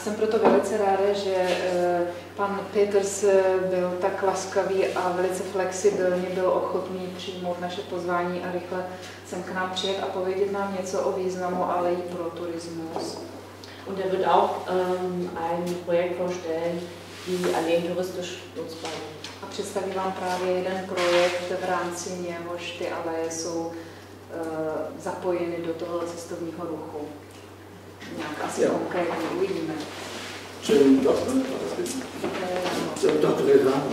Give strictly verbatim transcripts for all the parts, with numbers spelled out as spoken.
jsem proto velice ráda, že pan Peters byl tak laskavý a velice flexibilně byl ochotný přijmout naše pozvání a rychle sem k nám přijet a povědět nám něco o významu alejí pro turismus. Und er wird auch ähm, ein Projekt vorstellen, die Alleen touristisch nutzbar sind. A představí vám právě jeden projekt, v rámci něhož ty aleje jsou uh, zapojeny do toho cestovního ruchu. Nějak asi ja. Konkrétně uvidíme. Schönen Doktor, war das richtig? Schönen Doktor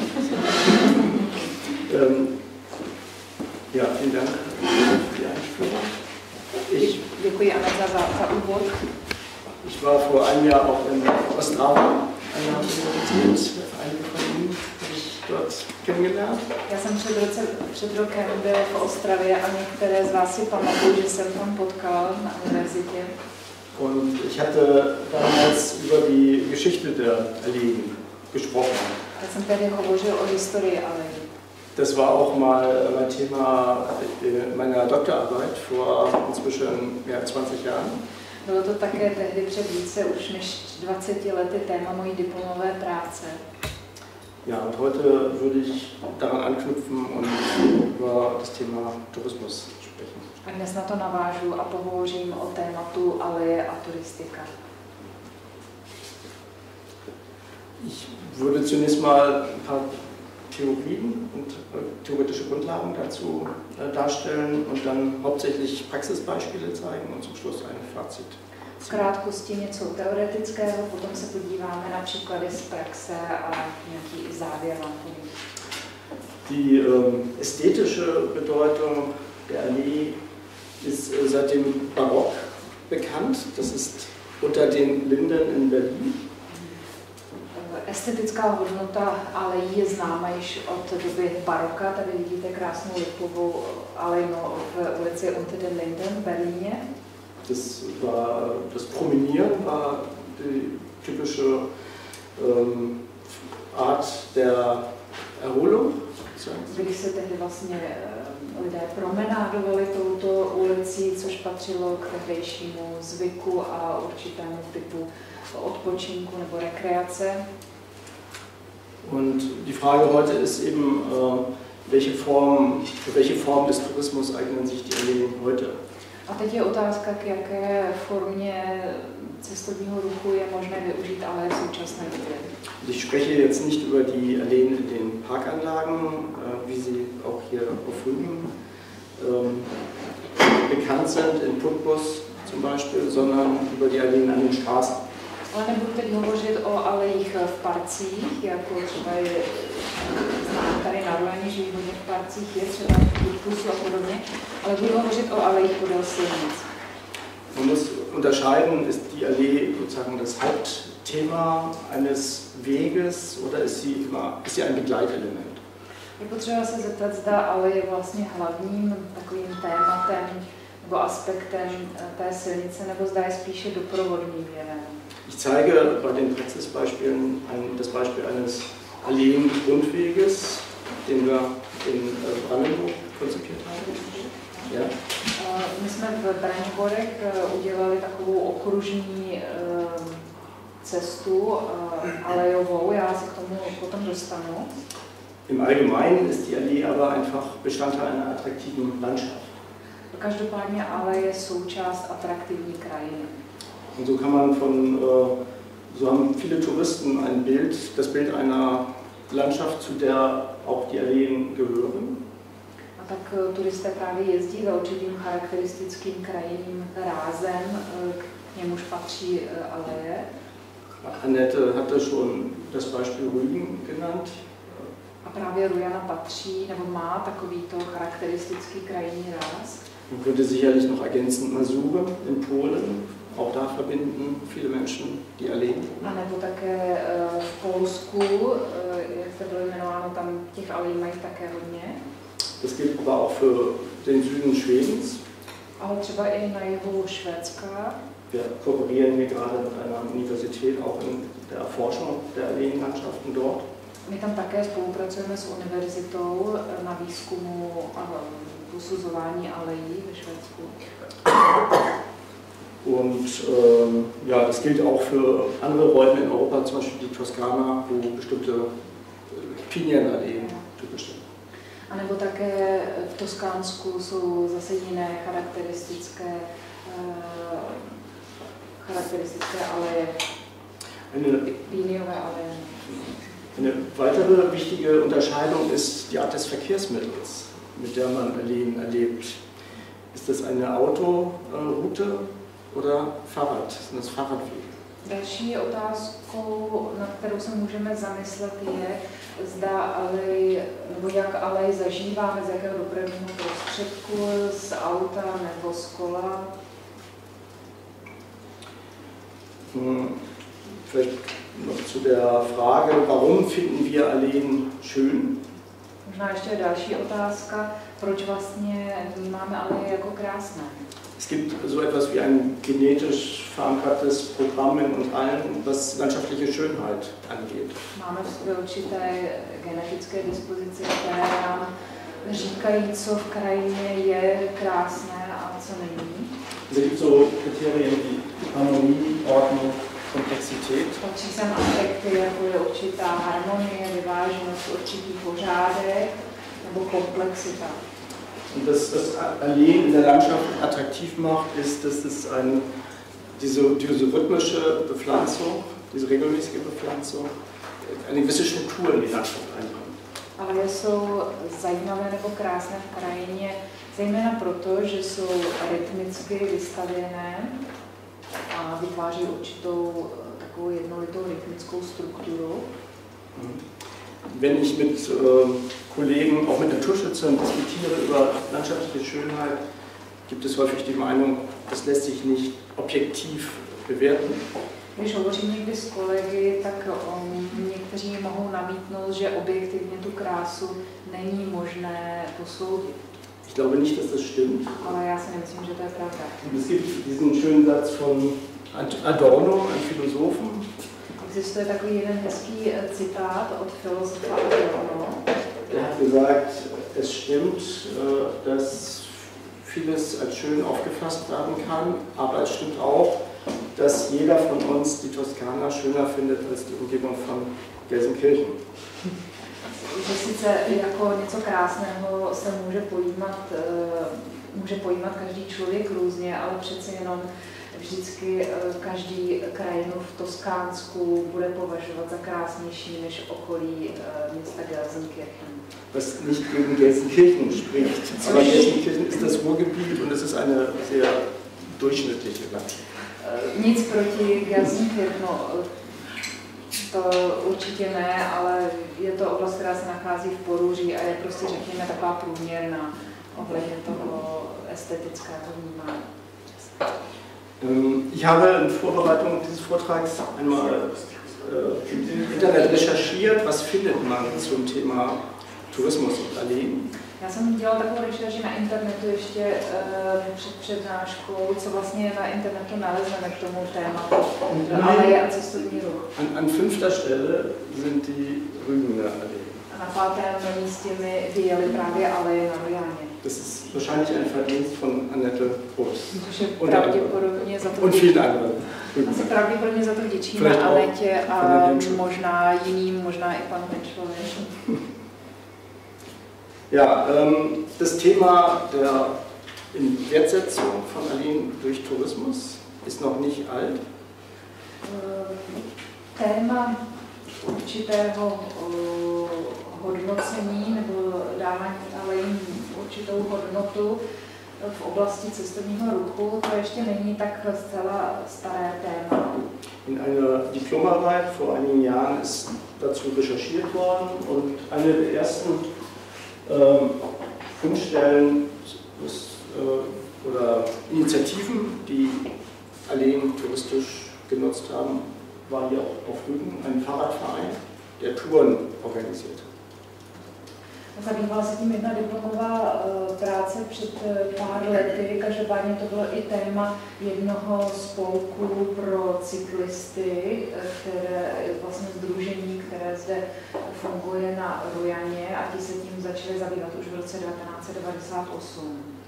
ähm, Ja, vielen Dank für die Einführung. Ich, Děkuji Aneta za, za úvod. Ich war vor einem Jahr auch in Ostrava, einer Universität, einige von Ihnen habe ich dort kennengelernt. Já jsem před, roce, před rokem byl v Ostravě a některé z vás si pamatuju, že jsem tam potkal na univerzitě. Und ich hatte damals über die Geschichte der Alleen gesprochen. Já jsem tady hovořil o historii alejí. Das war auch mal mein Thema meiner Doktorarbeit vor inzwischen mehr als zwanzig Jahren. Bylo to také tehdy před více už než dvaceti lety téma mojí diplomové práce. Ja, und heute würde ich daran anknüpfen und über das Thema Tourismus sprechen. A dnes na to navážu a pohovořím o tématu aleje a turistika. Ich würde zunächst mal ein paar Theorien und theoretische Grundlagen dazu darstellen und dann hauptsächlich Praxisbeispiele zeigen und zum Schluss ein Fazit. V krátkosti něco teoretického, potom se podíváme na příklady z praxe a nějaký závěr vám povím. Die ähm, ästhetische Bedeutung der Allee ist äh, seit dem Barock bekannt. Das ist unter den Linden in Berlin. Estetická hodnota alejí je známa již od doby baroka. Tady vidíte krásnou lipovou alejnu v ulici Unter den Linden v Berlíně. Das, war, das Promenieren war die typische ähm, Art der Erholung. Když se tehdy vlastně lidé promenádovali touto ulicí, což patřilo k tehdejšímu zvyku a určitému typu odpočinku nebo rekreace. Und die Frage heute ist eben, welche Form, für welche Form des Tourismus eignen sich die Alleen heute? A teď je otázka, k jaké formě cestovního ruchu je možné využít ale v současné době. Ich spreche jetzt nicht über die Alleen in den Parkanlagen, wie sie auch hier auf Rügen ähm, bekannt sind, in Putbus zum Beispiel, sondern über die Alleen an den Straßen. Ale nebudu teď hovořit o alejích v parcích, jako třeba je znám tady na Rulaně, že hodně v parcích je, třeba v Putbusu a podobně, ale budu hovořit o alejích podél silnic. Man muss unterscheiden, ist die Allee sozusagen das Hauptthema eines Weges oder ist sie, immer, ist sie ein Begleitelement? Je potřeba se zeptat, zda ale je vlastně hlavním takovým tématem nebo aspektem té silnice, nebo zda je spíše doprovodným jevem. Ich zeige bei den Praxisbeispielen ein, das Beispiel eines Alleen-Rundweges, den wir in Brandenburg konzipiert haben. Ja. My jsme v Braňborech udělali takovou okružní cestu alejovou, já se k tomu potom dostanu. Im Allgemeinen ist die Allee aber einfach Bestandteil einer attraktiven Landschaft. Každopádně ale je součást atraktivní krajiny. Und so kann man von, so haben viele Touristen ein Bild, das Bild einer Landschaft, zu der auch die Alleen gehören. A tak turisté právě jezdí za určitým charakteristickým krajinným rázem, k němuž patří aleje. Annette hatte schon das Beispiel Rügen genannt. A právě Rujana patří, nebo má takovýto charakteristický krajinný ráz. Man könnte sicherlich noch ergänzen Masuren in Polen. Auch da verbinden viele Menschen die Alleen. A nebo také v Polsku, jak se bylo jmenováno, tam těch alejí mají také hodně. Das gilt aber auch für den Süden Schwedens. Ale třeba i na jihu Švédska. Wir kooperieren hier gerade mit einer Universität auch in der Erforschung der Alleenlandschaften dort. My tam také spolupracujeme s univerzitou na výzkumu a posuzování alejí ve Švédsku. Und ähm, ja, das gilt auch für andere Räume in Europa, zum Beispiel die Toskana, wo bestimmte Pinienalleen typisch sind. A nebo také v Toskánsku jsou zase jiné charakteristické, uh, charakteristické aleje, Piniové aleje. Eine weitere wichtige Unterscheidung ist die Art des Verkehrsmittels, mit der man Alleen erlebt. Ist das eine Autoroute oder Fahrrad? Sind das Fahrradwege? Další otázkou, nad kterou se můžeme zamyslet, je, zda alej, nebo jak alej zažíváme, z jakého dopravního prostředku, z auta nebo z kola. Hm, vielleicht noch zu der Frage, warum finden wir Alleen schön? Možná ještě další otázka, proč vlastně vnímáme aleje jako krásné. Es gibt so etwas wie ein genetisch verankertes Programm in uns allen, was landschaftliche Schönheit angeht. Máme v sobě určité genetické dispozice, které nám říkají, co v krajině je krásné a co není. Es gibt so Kriterien wie Harmonie, Ordnung, Komplexität. Patří sem aspekty, jako je určitá harmonie, vyváženost, určitý pořádek nebo komplexita. Und das, das Alleen in der Landschaft attraktiv macht, ist, dass es ein, diese, diese rhythmische Bepflanzung, diese regelmäßige Bepflanzung, eine gewisse Struktur in die Landschaft einbringt. Ale jsou zajímavé nebo krásné v krajině, zejména proto, že jsou rytmicky vystavěné a vytváří určitou takovou jednolitou rytmickou strukturu. Wenn ich mit äh, Kollegen, auch mit Naturschützern diskutiere über landschaftliche Schönheit, gibt es häufig die Meinung, das lässt sich nicht objektiv bewerten. Když hovořím někdy s kolegy, tak um, někteří mohou namítnout, že objektivně tu krásu není možné posoudit. Ich glaube nicht, dass das stimmt. Ale já si nemyslím, že to je pravda. Es gibt diesen schönen Satz von Adorno, einem Philosophen. Existuje takový jeden hezký citát od filozofa Adorno. Er hat gesagt, es stimmt, dass vieles als schön aufgefasst werden kann, aber es stimmt auch, dass jeder von uns die Toskana schöner findet als die Umgebung von Gelsenkirchen. Že sice jako něco krásného se může pojímat, může pojímat každý člověk různě, ale přeci jenom vždycky každý krajinu v Toskánsku bude považovat za krásnější než okolí města Gelsenkirchen. Was nicht gegen Gelsenkirchen spricht, aber Gelsenkirchen ist das Ruhrgebiet und es ist eine sehr durchschnittliche Landschaft. Nic proti Gelsenkirchenu, to určitě ne, ale je to oblast, která se nachází v Porúří a je prostě, řekněme, taková průměrná ohledně toho estetického vnímání. Ich habe in Vorbereitung dieses Vortrags einmal äh, im Internet recherchiert, was findet man zum Thema Tourismus und Alleen. Já jsem dělal takovou rešerši na internetu ještě uh, před přednáškou, co vlastně na internetu nalezneme k tomu tématu aleje a cestovní ruch. An, an fünfter Stelle sind die Rügener Alleen. A na pátém místě mi vyjeli právě aleje na Rujáně. Das ist wahrscheinlich ein Verdienst von Annette Groß. Což je pravděpodobně za to und vielen anderen. Asi pravděpodobně za to vděčíme Anetě a možná jiným, možná i panu Henschlovi. Ja, ähm, das Thema der Wertsetzung von Alleen durch Tourismus ist noch nicht alt. Téma určitého hodnocení nebo dávání alejím určitou hodnotu v oblasti cestovního ruchu, to ještě není tak zcela staré téma. In einer Diplomarbeit vor einigen Jahren ist dazu recherchiert worden und eine der ersten ähm, Fundstellen äh, oder Initiativen, die Alleen touristisch genutzt haben, war hier auch auf Rügen ein Fahrradverein, der Touren organisiert hat. Zabývala se tím jedna diplomová práce před pár lety, každopádně to bylo i téma jednoho spolku pro cyklisty, které je vlastně sdružení, které zde funguje na Rujaně a ti se tím začali zabývat už v roce devatenáct set devadesát osm.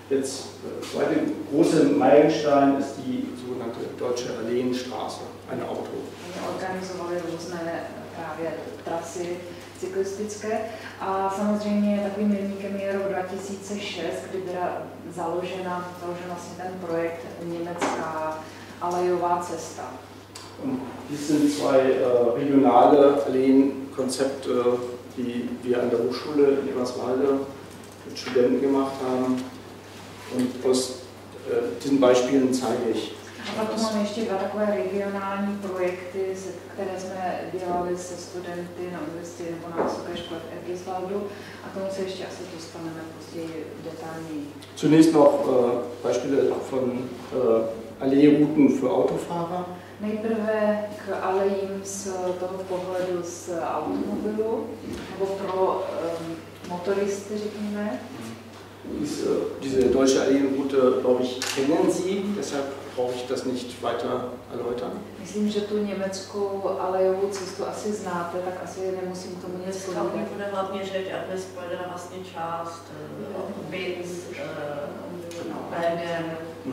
Jetzt der zweite große Meilenstein ist die sogenannte Deutsche Alleenstraße, eine Auto. Organizovali různé právě trasy cyklistické a samozřejmě takovým milníkem je rok dva tisíce šest, kdy byla založena, založen vlastně ten projekt Německá alejová cesta. Und dies sind zwei äh, regionale Alleenkonzepte, die wir an der Hochschule in Eberswalde mit Studenten gemacht haben. Und aus äh, diesen Beispielen zeige ich. A pak tu máme ještě dva takové regionální projekty, které jsme dělali se studenty na univerzitě nebo na vysoké škole v Eberswaldu a tomu se ještě asi dostaneme později detailněji. Zunächst noch äh, Beispiele von äh, Alleerouten für Autofahrer. Nejprve k alejím z toho pohledu z automobilu, nebo pro um, motoristy, řekněme. Diese, diese deutsche Alleenroute, glaube ich, kennen Sie, deshalb brauche ich das nicht weiter erläutern. Myslím, že tu německou alejovou cestu asi znáte, tak asi nemusím k tomu nic povídat. Tam bude hlavně řeč, aby spojila vlastně část Binz, Bergen,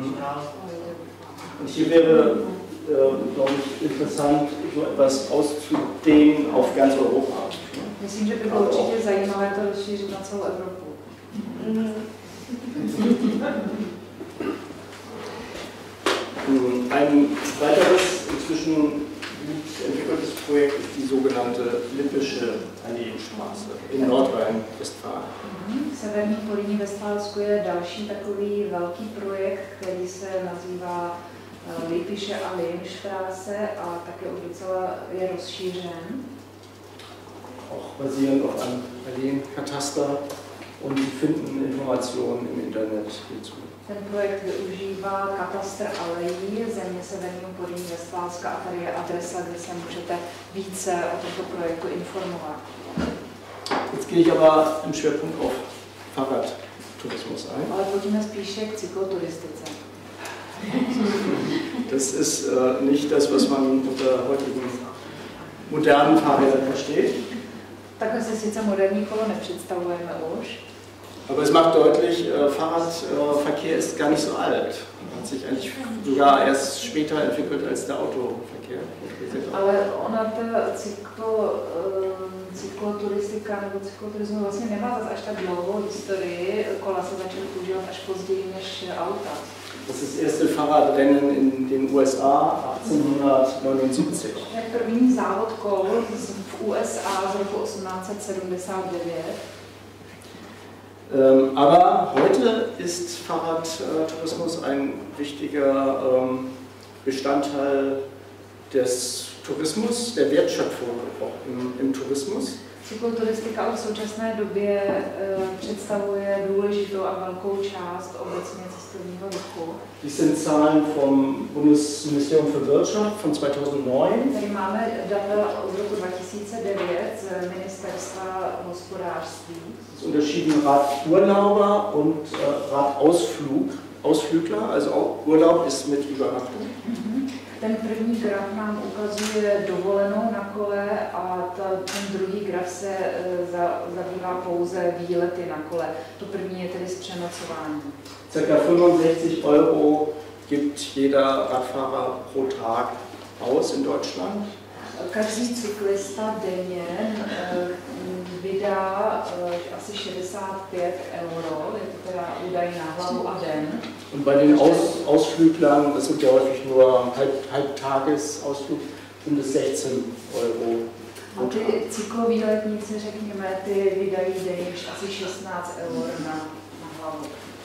Und hier wäre, äh, glaube ich, interessant, so etwas auszudehnen auf ganz Europa. Myslím, že by bylo určitě zajímavé to rozšířit na celou Evropu. Ein weiteres, inzwischen gut entwickeltes Projekt ist die sogenannte Lippische Alleenstraße in Nordrhein-Westfalen. V severní Políní Westfálsku je další takový velký projekt, který se nazývá Lippische Alleenstraße a také už docela je rozšířen. Auch basierend auf einem Alleenkataster. Und Sie finden Informationen im Internet hierzu. Ten projekt využívá katastr alejí země severního Políní Westfálska a tady je adresa, kde se můžete více o tomto projektu informovat. Jetzt gehe ich aber im Schwerpunkt auf Fahrradtourismus ein. Ale pojďme spíše k cykloturistice. Das ist äh, nicht das, was man unter heutigen modernen Fahrrädern versteht. Takhle si sice moderní kolo nepředstavujeme už. Aber es macht deutlich, äh, Fahrradverkehr äh, ist gar nicht so alt. Hat sich eigentlich sogar erst später entwickelt als der Autoverkehr. Ale ona ta cyklo, cykloturistika nebo cykloturismus vlastně nemá zase až tak dlouhou historii. Kola se začaly používat až později než auta. Das ist das erste Fahrradrennen in den U S A achtzehnhundertneunundsiebzig. První závod kol v U S A z roku osmnáct set sedmdesát devět. Ähm, aber heute ist Fahrradtourismus ein wichtiger ähm, Bestandteil des Tourismus, der Wertschöpfung auch im, im Tourismus. Cykloturistika v současné době e, představuje důležitou a velkou část obecně cestovního ruchu. Dies sind Zahlen vom Bundesministerium für Wirtschaft von zweitausendneun. Tady máme data z roku dva tisíce devět z Ministerstva hospodářství. Es ist unterschieden Radurlauber und äh, Radausflug, Ausflügler, also Urlaub ist mit Übernachtung. Mm-hmm. Ten první graf nám ukazuje dovolenou na kole a ta, ten druhý graf se uh, za, zabývá pouze výlety na kole. To první je tedy s přenocováním. Circa fünfundsechzig Euro gibt jeder Radfahrer pro Tag aus in Deutschland. Každý cyklista denně uh, vydá uh, asi šedesát pět euro, je to teda údaj na hlavu a den. Und bei den Aus, Ausflüglern, das sind ja häufig nur halb, Halbtagesausflug, sind es sechzehn Euro. A ty cyklovýletníci, řekněme, ty vydají denně asi šestnáct eur na, na hlavu.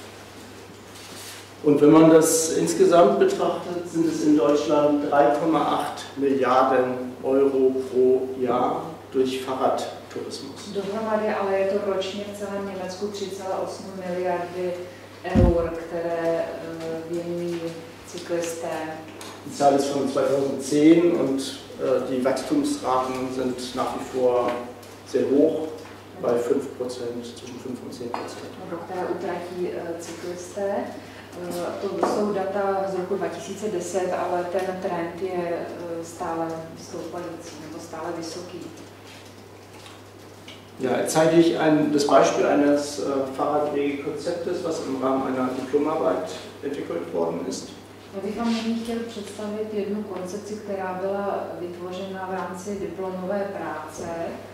Und wenn man das insgesamt betrachtet, sind es in Deutschland drei Komma acht Milliarden Euro pro Jahr durch Fahrradtourismus. Dohromady ale je to ročně v celém Německu tři celé osm miliardy eur, které věnují cyklisté. Die Zahl ist von zweitausendzehn und äh, die Wachstumsraten sind nach wie vor sehr hoch, bei fünf Prozent, zwischen fünf und zehn Prozent. Do které utratí cyklisté. To jsou data z roku dva tisíce deset, ale ten trend je stále stoupající nebo stále vysoký. Ja, jetzt zeige ich ein, das Beispiel eines äh, Fahrradwegekonzeptes, was im Rahmen einer Diplomarbeit entwickelt worden ist. Já bych vám nyní chtěl představit jednu koncepci, která byla vytvořena v rámci diplomové práce.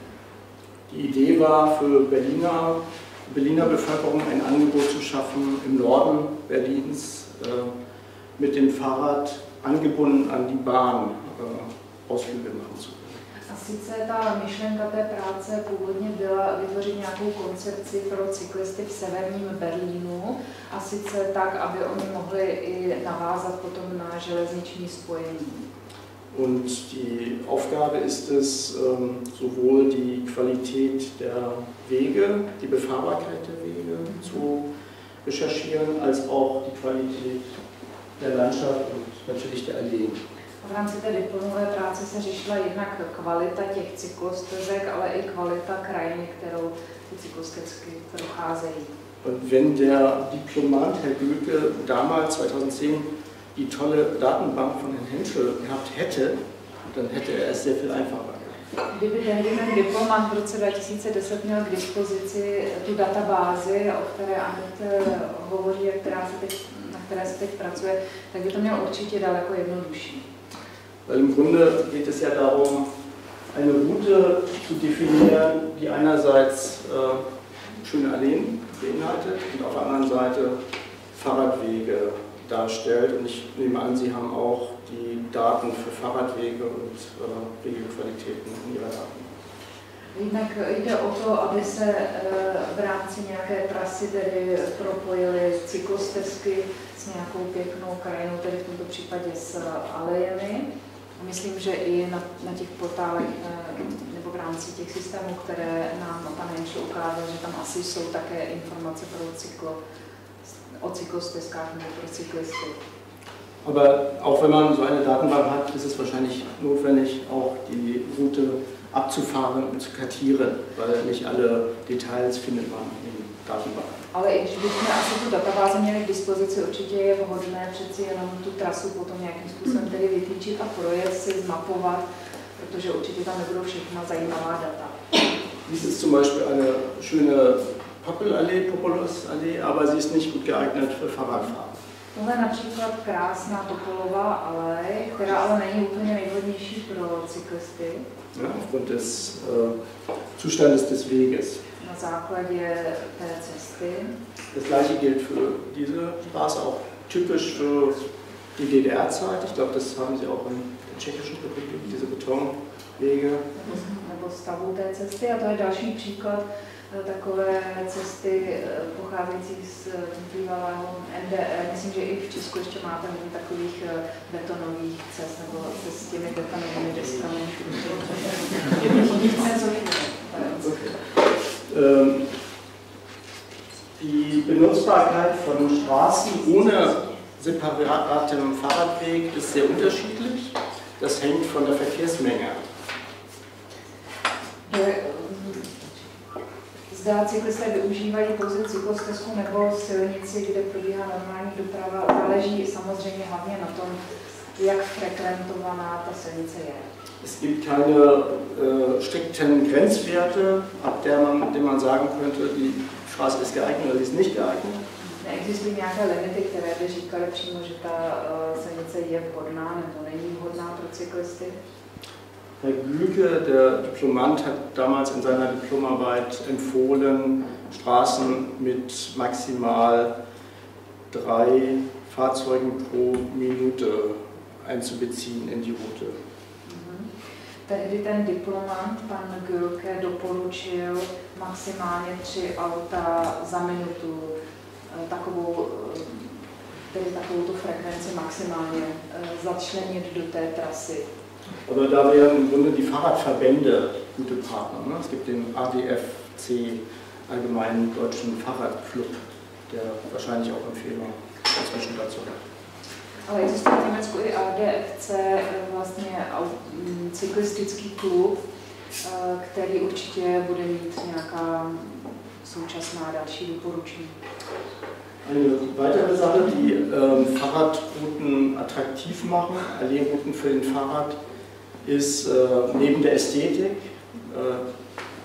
Die Idee war für Berliner, Berliner Bevölkerung ein Angebot zu schaffen, im Norden Berlins äh, mit dem Fahrrad angebunden an die Bahn äh, Ausflüge machen zu können. A sice ta myšlenka té práce původně byla vytvořit nějakou koncepci pro cyklisty v severním Berlínu, a sice tak, aby oni mohli i navázat potom na železniční spojení. Und die Aufgabe ist es, ähm, sowohl die Qualität der Wege, die Befahrbarkeit der Wege zu recherchieren, als auch die Qualität der Landschaft und natürlich der Alleen. V rámci té diplomové práce se řešila jednak kvalita těch cyklostezek, ale i kvalita krajiny, kterou ty cyklostezky procházejí. Und wenn der Diplomant Herr Gülke damals zweitausendzehn die tolle Datenbank von Herrn Henschel gehabt hätte, dann hätte er es sehr viel einfacher. Kdyby tehdy ten diplomant v roce dva tisíce deset měl k dispozici tu databázi, o které Anet hovoří a která se teď, na které se teď pracuje, tak by to mělo určitě daleko jednodušší. Weil im Grunde geht es ja darum, eine Route zu definieren, die einerseits äh, schöne Alleen beinhaltet und auf der anderen Seite Fahrradwege darstellt. Und ich nehme an, Sie haben auch die Daten für Fahrradwege und äh, Wegequalitäten in Ihrer Daten. Jinak jde o to, aby se v rámci nějaké trasy tedy propojily cyklostezky s nějakou pěknou krajinou, tedy v tomto případě s alejemi. Myslím, že i na, na těch portálech nebo v rámci těch systémů, které nám pan Henschel ukázal, že tam asi jsou také informace pro cyklo, o cyklostezkách nebo pro cyklisty. Aber auch wenn man so eine Datenbank hat, ist es wahrscheinlich notwendig, auch die Route abzufahren und zu kartieren, weil nicht alle Details findet man in Datenbanken. Ale i když bychom asi tu databázi měli k dispozici, určitě je vhodné přeci jenom tu trasu potom nějakým způsobem tedy vytýčit a projet si, zmapovat, protože určitě tam nebudou všechna zajímavá data. Dies ist zum Beispiel eine schöne Poppelallee, Populusallee, aber sie ist nicht gut geeignet für Fahrradfahrer. Tohle je například krásná Topolová alej, která ale není úplně nejvhodnější pro cyklisty. Ja, aufgrund des äh, Zustandes des Weges. Na základě té cesty. Das gleiche gilt für diese Straße, auch typisch für die D D R-Zeit. Ich glaube, das haben Sie auch in der Tschechischen Republik, diese Betonwege. Nebo, nebo stavu té cesty. A to je další příklad takové cesty pocházející z bývalého N D R. Myslím, že i v Česku ještě máte takových betonových cest, nebo s těmi betonovými deskami. Ähm, die Benutzbarkeit von Straßen ohne separatem Fahrradweg ist sehr unterschiedlich. Das hängt von der Verkehrsmenge ab. Zda cyklisté využívají pouze cyklostezku nebo silnici, kde probíhá normální doprava, záleží samozřejmě hlavně na tom, jak frekventovaná ta silnice je. Es gibt keine äh, strikten Grenzwerte, ab der man, dem man sagen könnte, die Straße ist geeignet oder sie ist nicht geeignet. Neexistují nějaké limity, které by říkaly přímo, že ta uh, silnice je vhodná nebo není vhodná pro cyklisty. Herr Gülke, der Diplomant, hat damals in seiner Diplomarbeit empfohlen, Straßen mit maximal drei Fahrzeugen pro Minute einzubeziehen in die Route. Tehdy ten diplomant, pan Gülke, doporučil maximálně tři auta za minutu, takovou, tedy takovou tu frekvenci maximálně začlenit do té trasy. Aber da wären im Grunde die Fahrradverbände gute Partner. Ne? Es gibt den A D F C, Allgemeinen Deutschen Fahrradclub, der wahrscheinlich auch Empfehlungen inzwischen dazu hat. Ale existuje v Německu i A D F C, vlastně cyklistický klub, který určitě bude mít nějaká současná další doporučení. Eine weitere Sache, die ähm, Fahrradrouten attraktiv machen, Alleerouten für den Fahrrad, ist äh, neben der Ästhetik, äh,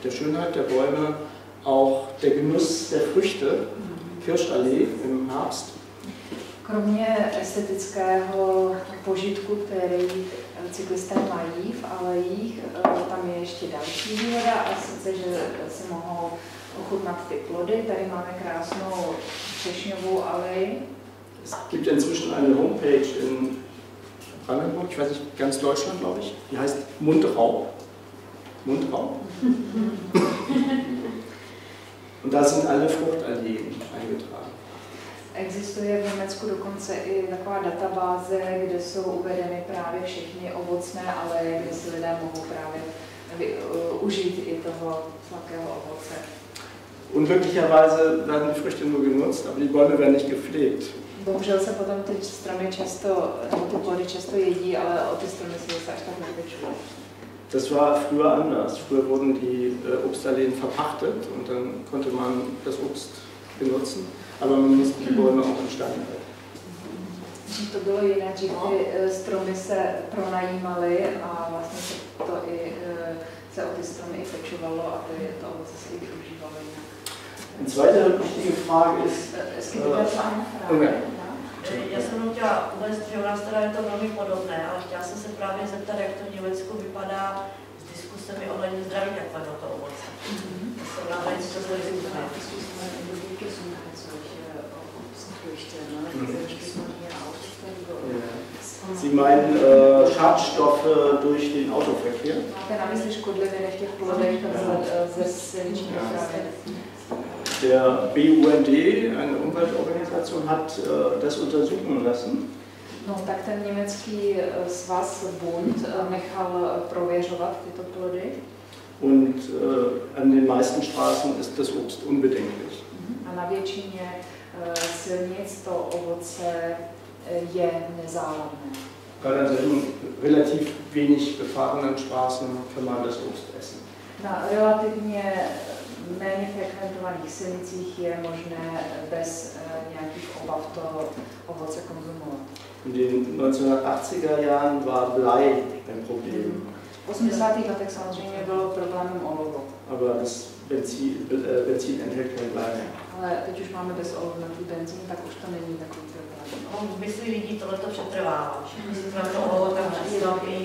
der Schönheit der Bäume auch der Genuss der Früchte, Kirschallee im Herbst. Kromě estetického požitku, který cyklisté mají v alejích, tam je ještě další výhoda, a sice, že si mohou ochutnat ty plody. Tady máme krásnou třešňovou aleji. Es gibt inzwischen eine Homepage in Brandenburg, ich weiß nicht, ganz Deutschland, glaube ich, die heißt Mundraub. Mundraub? Und da sind alle Fruchtalleen eingetragen. Existuje v Německu dokonce i taková databáze, kde jsou uvedeny právě všechny ovocné aleje, kde si lidé mohou právě uh, užít i toho sladkého ovoce. Unglücklicherweise werden die Früchte nur genutzt, aber die Bäume werden nicht gepflegt. Bohužel se potom ty stromy často, nebo ty plody často jedí, ale o ty stromy se zase až tak nepečují. Das war früher anders. Früher wurden die äh, Obstalleen verpachtet und dann konnte man das Obst benutzen, aber man musste die Bäume auch instand halten. To bylo jiné, že ty stromy se pronajímaly a vlastně se to i se o ty stromy i pečovalo, aby to ovoce se i využívalo jinak. Eine zweite wichtige Frage ist, Es gibt dazu eine Frage. Já jsem jenom chtěla uvést, že u nás teda je to velmi podobné, ale chtěla jsem se právě zeptat, jak to v Německu vypadá s diskusemi ohledně zdraví takového to ovoce. Srovnávají si to s lidmi. Sie meinen äh, Schadstoffe durch den Autoverkehr? Máte na mysli škodliviny v těch plodech ze silniční dopravy? Der B U N D, eine Umweltorganisation, hat äh, das untersuchen lassen. No, tak ten německý svaz Bund nechal prověřovat tyto plody. Und äh, an den meisten Straßen ist das Obst unbedenklich. A na většině silnic to ovoce je nezávadné. Gerade an solchen relativ wenig befahrenen Straßen kann man das Obst essen. Na relativně méně frekventovaných silnicích je možné bez nějakých obav to ovoce konzumovat. In den neunzehnhundertachtziger Jahren war Blei ein Problem. V osmdesátých letech samozřejmě bylo problémem olovo. Aber das Benzin, äh, Benzin enthält kein Blei mehr. Ale teď už máme bezolovnatý benzín, tak už to není takový problém. No, v mysli lidí tohleto přetrvává. Všichni si tam to olovo tam přesto i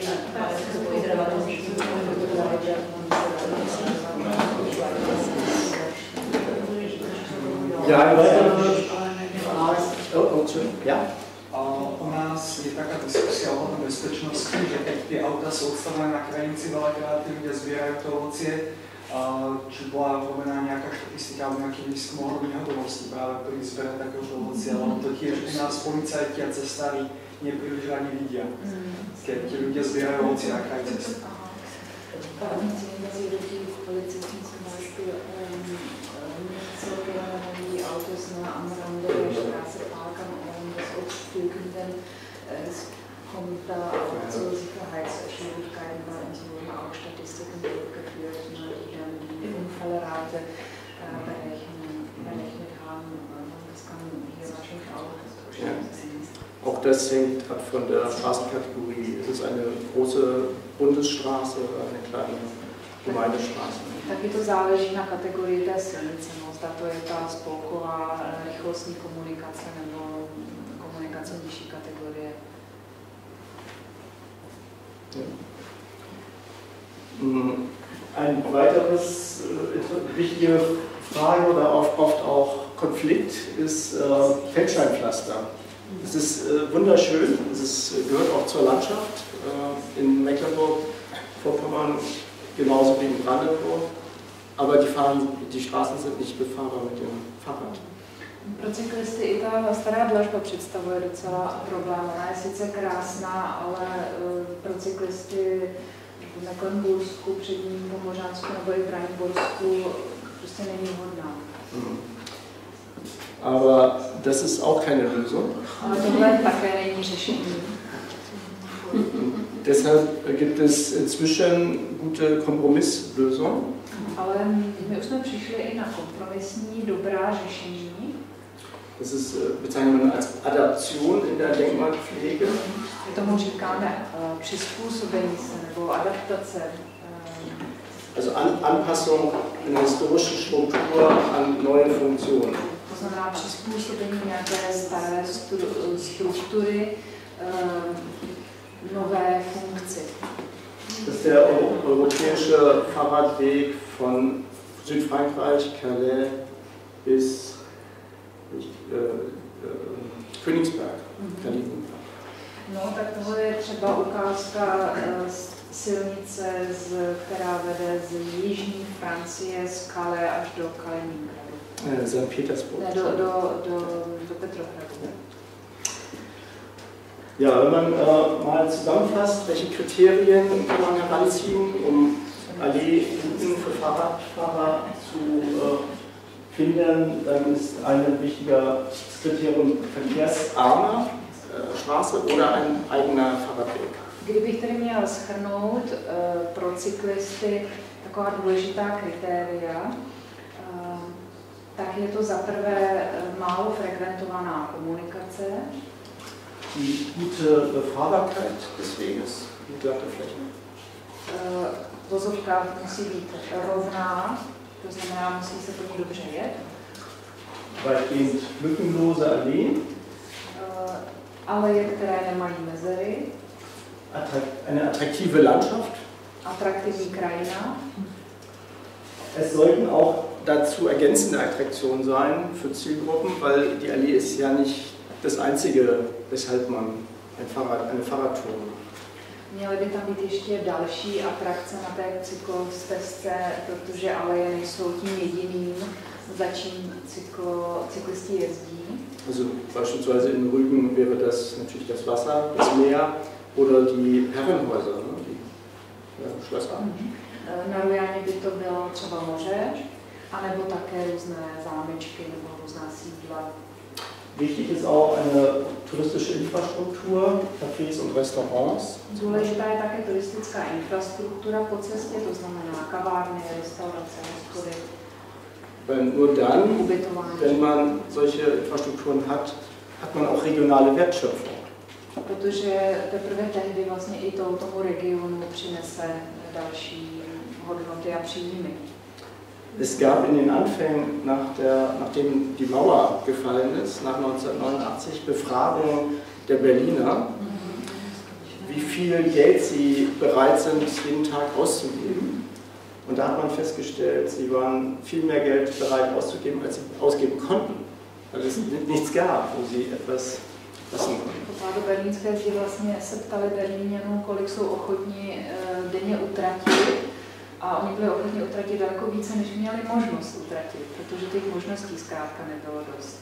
Ja, eine weitere Frage. Oh, oh, ja? U nás je taká diskusia ohľadom bezpečnosti, že keď tie auta sú odstavené na krajnici, veľakrát tí ľudia zbierajú to ovocie. Či bola robená nejaká štatistika alebo nejaký výskum ohľadom nehodovosti práve pri zbere takéhoto ovocia, lebo to tiež u nás policajti a cestári nepríliš radi vidia, keď tí ľudia zbierajú ovocie na kraj cesty. Mezi lidí v policii zum Beispiel nicht so gerne, wenn die Autos nur am Rande der Straße parken, um das Obst pflücken, denn es kommt da auch zu Sicherheitsschwierigkeiten, weil uns wurden auch Statistiken durchgeführt, die dann die Unfallrate berechnen, berechnet haben. Das kann hier wahrscheinlich auch Ja. Auch das hängt ab von der Straßenkategorie. Ist es eine große Bundesstraße oder eine kleine Gemeindestraße? Taky to záleží na kategorii té silnice, no, zda to je ta spolková rychlostní komunikace nebo komunikace nižší kategorie. Ja. Ein weiteres äh, wichtige Frage oder oft auch Konflikt ist äh, Feldsteinpflaster. Es ist äh, wunderschön, es ist, gehört auch zur Landschaft äh, in Mecklenburg-Vorpommern, genauso wie in Brandenburg, aber die, fahren, die Straßen sind nicht befahrbar mit dem Fahrrad. Pro cyklisty i ta stará dlažba představuje docela problém. Ona je sice krásná, ale uh, pro cyklisty v Mecklenbursku, předním Pomořánsku nebo i Brandenbursku prostě není vhodná. Mhm. Aber das ist auch keine Lösung. Ale tohle také není řešení. Deshalb gibt es inzwischen gute Kompromisslösungen. Ale my už jsme přišli i na kompromisní dobrá řešení. Das ist, bezeichnet man als Adaption in der Denkmalpflege. My tomu říkáme uh, přizpůsobení se nebo adaptace. Also an, Anpassung einer historischen Struktur an neue Funktionen. To znamená přizpůsobení nějaké staré stru- struktury uh, nové funkci. Das ist der europäische Fahrradweg von Südfrankreich, Calais bis äh, äh, Königsberg. Mm-hmm. No, tak tohle je třeba ukázka uh, silnice, z, která vede z jižní Francie, z Calais až do Kaliningradu. Sankt Petersburg. Ne, do, do, do, do Petrohradu. Ja, wenn man äh, mal zusammenfasst, welche Kriterien kann man heranziehen, um Alleerouten für Fahrradfahrer zu äh, finden, dann ist ein wichtiger Kriterium verkehrsarme äh, Straße oder ein eigener Fahrradweg. Kdybych tedy měl shrnout uh, pro cyklisty taková důležitá kritéria, uh, tak je to za prvé uh, málo frekventovaná komunikace, die gute Befahrbarkeit des Weges, die glatte Fläche. Uh, vozovka musí být rovná, to znamená, musí se po ní dobře jet. Weitgehend lückenlose Alleen. Uh, aleje, které nemají mezery. Eine attraktive Landschaft. Atraktivní krajina. Es sollten auch dazu ergänzende Attraktionen sein für Zielgruppen, weil die Allee ist ja nicht das einzige, weshalb man ein Fahrrad, eine Fahrradtour macht. Měly by tam být ještě další atrakce na té cyklostezce, protože aleje nejsou tím jediným, za čím cyklo, cyklisti jezdí. Also beispielsweise in Rügen wäre das natürlich das Wasser, das Meer oder die Herrenhäuser, ne? Die ja, Schlösser. Na Rujáně by to bylo třeba moře, anebo také různé zámečky nebo různá sídla. Wichtig ist auch eine touristische Infrastruktur, Cafés und Restaurants. Důležitá je také turistická infrastruktura po cestě, to znamená kavárny, restaurace, hospody. Weil nur dann, wenn man solche Infrastrukturen hat, hat man auch regionale Wertschöpfung. Protože teprve tehdy vlastně i to, tomu regionu přinese další hodnoty a příjmy. Es gab in den Anfängen, nach der, nachdem die Mauer gefallen ist, nach neunzehnhundertneunundachtzig, Befragungen der Berliner, wie viel Geld sie bereit sind, jeden Tag auszugeben. Und da hat man festgestellt, sie waren viel mehr Geld bereit auszugeben, als sie ausgeben konnten, weil es nichts gab, wo sie etwas lassen konnten. Po pádu berlínské zdi vlastně se ptali Berlíňanů, kolik jsou ochotní uh, denně utratit. A oni byli ochotní utratit daleko více, než měli možnost utratit, protože těch možností zkrátka nebylo dost.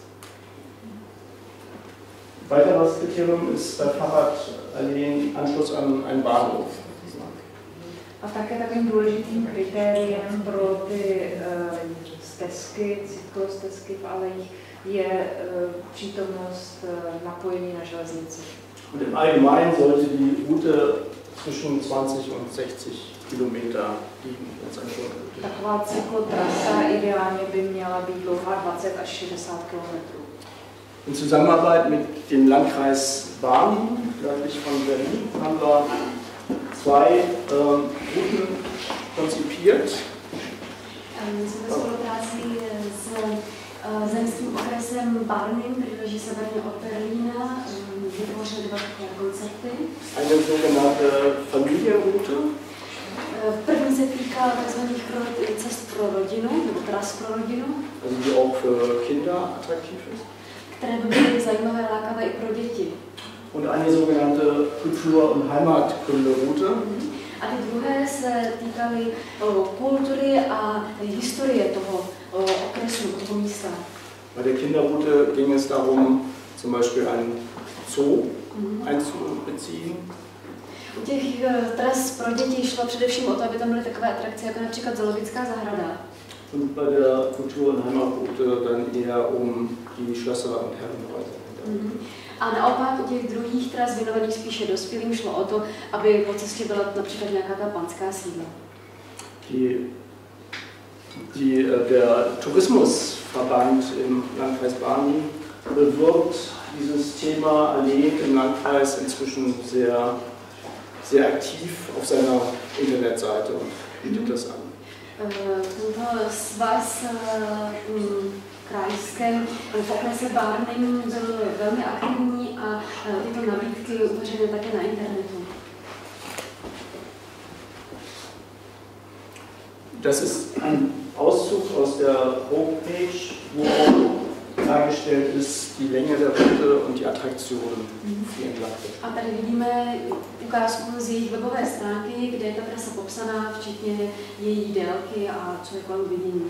Weiteres Kriterium ist bei Fahrradalleen Anschluss an einen Bahnhof. A také takovým důležitým kritériem pro ty uh, stezky, cyklostezky v alejích je uh, přítomnost uh, napojení na železnici. Und im Allgemeinen sollte die Route zwischen zwanzig und sechzig Kilometer liegen. Taková cyklotrasa ideálně by měla být dlouhá dvacet až šedesát kilometrů. In Zusammenarbeit mit dem Landkreis Barnim, nördlich von Berlin, haben wir zwei ähm, Routen konzipiert. My jsme ve spolupráci s uh, zemským okresem Barnim, který leží severně od Berlína, um, vytvořili dva takové koncepty. Eine sogenannte Familienroute. První se týká tzv. Cest pro rodinu, nebo tras pro rodinu, also die auch für Kinder attraktiv ist. Které by byly zajímavé, lákavé i pro děti. Und eine sogenannte Kultur- und Heimatkunde-Route. A ty druhé se týkaly o, kultury a historie toho o, okresu, toho místa. Bei der Kinderroute ging es darum, zum Beispiel einen Zoo Mhm. einzubeziehen. U těch tras pro děti šlo především o to, aby tam byly takové atrakce, jako například zoologická zahrada. Und bei der Kultur- und Heimatroute dann eher um die Schlösser und Herrenhäuser. Mhm. A naopak u těch druhých tras věnovaných spíše dospělým šlo o to, aby po cestě byla například nějaká ta panská sídla. Die, die, der Tourismusverband im Landkreis Barnim bewirbt dieses Thema Alleen im Landkreis inzwischen sehr, sehr aktiv auf seiner Internetseite und bietet das an. Tento svaz krajském v okrese Barnim byl velmi aktivní a tyto nabídky uveřejněny také na internetu. Das ist ein Auszug aus der Homepage, wo dargestellt ist die Länge der Route und die Attraktionen für den Landwirt. A tady vidíme ukázku z jejich webové stránky, kde je ta trasa popsaná, včetně její délky a co je kolem vidění.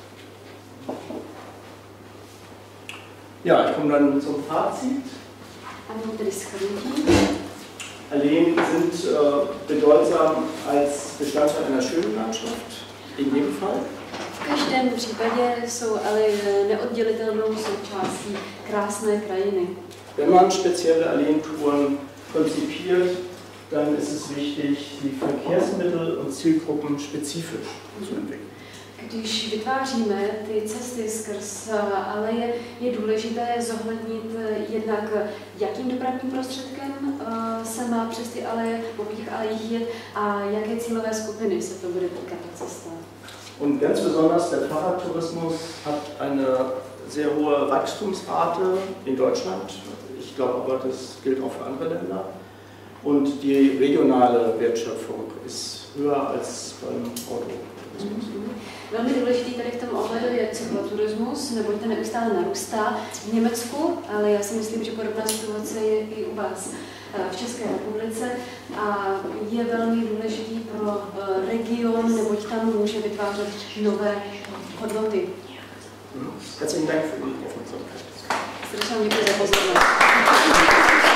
Ja, ich komme dann zum Fazit. A nyní tedy shrnutí. Alleen sind äh, bedeutsam als Bestandteil einer schönen Landschaft, in jedem Fall. V každém případě jsou ale neoddělitelnou součástí krásné krajiny. Wenn man spezielle Alleentouren konzipiert, dann ist es wichtig, die Verkehrsmittel und Zielgruppen spezifisch zu entwickeln. Když vytváříme ty cesty skrz aleje, je důležité zohlednit jednak, jakým dopravním prostředkem se má přes ty aleje, po těch alejích jet a jaké cílové skupiny se to bude týkat ta cesta. Und ganz besonders der Fahrradtourismus hat eine sehr hohe Wachstumsrate in Deutschland. Ich glaube aber, das gilt auch für andere Länder. Und die regionale Wertschöpfung ist höher als beim Autotourismus. Velmi důležitý tady v tom ohledu je cykloturismus, neboť ten neustále narůstá v Německu, ale já si myslím, že podobná situace je i u vás v České republice a je velmi důležitý pro region, neboť tam může vytvářet nové hodnoty. Herzlichen Dank für die Aufmerksamkeit. Srdečně děkuji za pozornost.